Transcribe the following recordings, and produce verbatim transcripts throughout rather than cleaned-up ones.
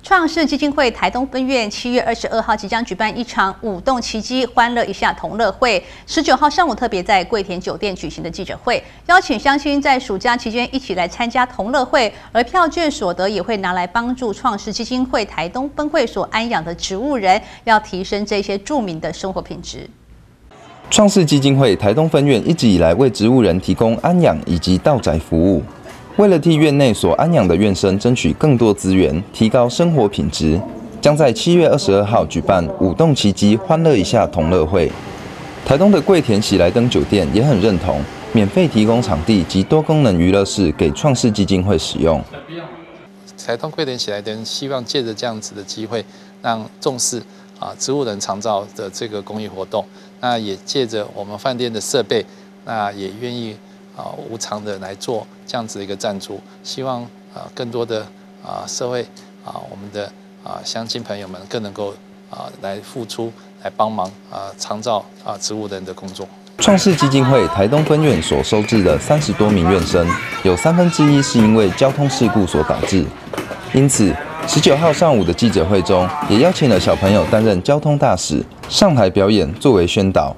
创世基金会台东分院七月二十二号即将举办一场舞动奇迹欢乐一下同乐会。十九号上午特别在桂田酒店举行的记者会，邀请乡亲在暑假期间一起来参加同乐会，而票券所得也会拿来帮助创世基金会台东分会所安养的植物人，要提升这些住民的生活品质。 创世基金会台东分院一直以来为植物人提供安养以及到宅服务，为了替院内所安养的院生争取更多资源，提高生活品质，将在七月二十二号举办舞动奇迹欢乐一下同乐会。台东的桂田喜来登酒店也很认同，免费提供场地及多功能娱乐室给创世基金会使用。 台东桂田喜来登希望借着这样子的机会，让重视 啊，植物人长照的这个公益活动，那也借着我们饭店的设备，那也愿意啊无偿的来做这样子的一个赞助，希望啊更多的啊社会啊我们的啊乡亲朋友们更能够啊来付出，来帮忙啊长照啊植物人的工作。 创世基金会台东分院所收治的三十多名院生，有三分之一是因为交通事故所导致，因此 十九号上午的记者会中，也邀请了小朋友担任交通大使，上台表演作为宣导。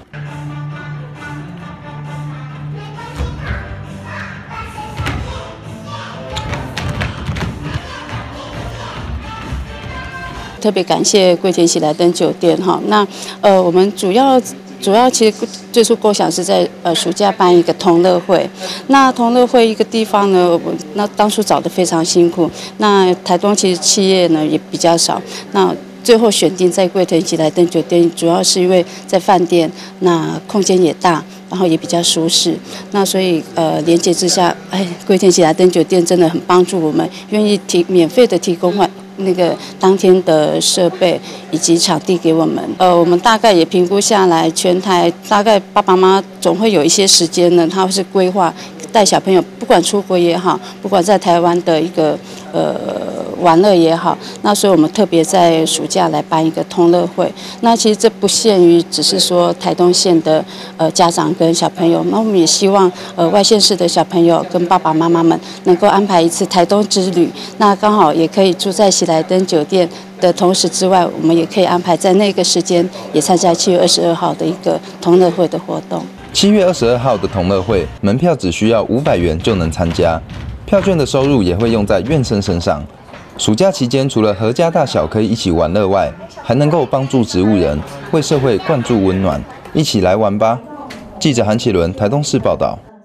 特别感谢桂田喜来登酒店哈，那呃我们主要。 主要其实最初构想是在呃暑假办一个同乐会，那同乐会一个地方呢，我那当初找得非常辛苦，那台东其实企业呢也比较少，那最后选定在桂田喜来登酒店，主要是因为在饭店，那空间也大，然后也比较舒适，那所以呃连结之下，哎，桂田喜来登酒店真的很帮助我们，愿意提免费的提供外 那个当天的设备以及场地给我们，呃，我们大概也评估下来，全台大概爸爸妈妈总会有一些时间呢，他会是规划带小朋友，不管出国也好，不管在台湾的一个呃玩乐也好，那所以我们特别在暑假来办一个同乐会。那其实这不限于只是说台东县的呃家长跟小朋友，那我们也希望呃外县市的小朋友跟爸爸妈妈们能够安排一次台东之旅，那刚好也可以住在喜来登酒店的同时之外，我们也可以安排在那个时间也参加七月二十二号的一个同乐会的活动。 七月二十二号的同乐会门票只需要五百元就能参加，票券的收入也会用在院生身上。暑假期间，除了阖家大小可以一起玩乐外，还能够帮助植物人，为社会灌注温暖，一起来玩吧！记者韩启伦台东市报道。